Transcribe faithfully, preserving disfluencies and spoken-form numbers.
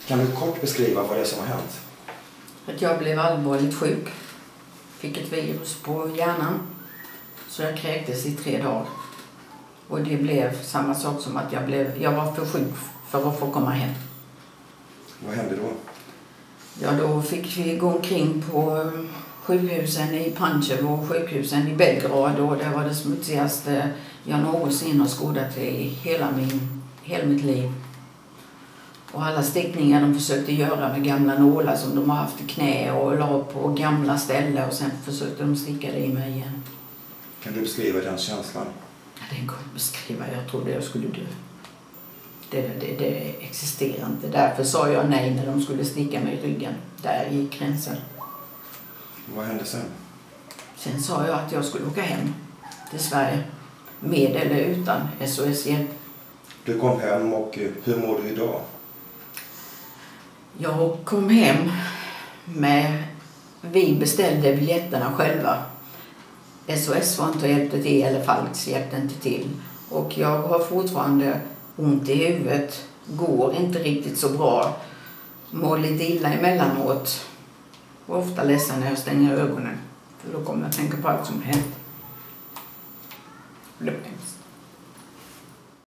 Kan du kort beskriva vad det är som har hänt? Att jag blev allvarligt sjuk. Fick ett virus på hjärnan. Så jag kräktes i tre dagar. Och det blev samma sak som att jag blev, jag var för sjuk för att få komma hem. Vad hände då? Ja, då fick vi gå omkring på sjukhusen i Pančevo och sjukhusen i Belgrad. Och det var det smutsigaste jag någonsin har skådat i hela, min, hela mitt liv. Och alla stickningar de försökte göra med gamla nålar som de har haft i knä och la på gamla ställen. Och sen försökte de sticka det i mig igen. Kan du beskriva den känslan? Ja, det går att beskriva. Jag trodde jag skulle dö. Det, det, det existerar inte. Därför sa jag nej när de skulle sticka mig i ryggen. Där gick gränsen. Vad hände sen? Sen sa jag att jag skulle åka hem till Sverige. Med eller utan S O S-hjälp. Du kom hem och hur mår du idag? Jag kom hem med... Vi beställde biljetterna själva. S O S var inte och hjälpte till, eller Falks hjälpte inte till. Och jag har fortfarande ont i huvudet. Går inte riktigt så bra. Mår lite illa emellanåt. Och ofta ledsen när jag stänger ögonen. För då kommer jag att tänka på allt som hänt. Det var hemskt.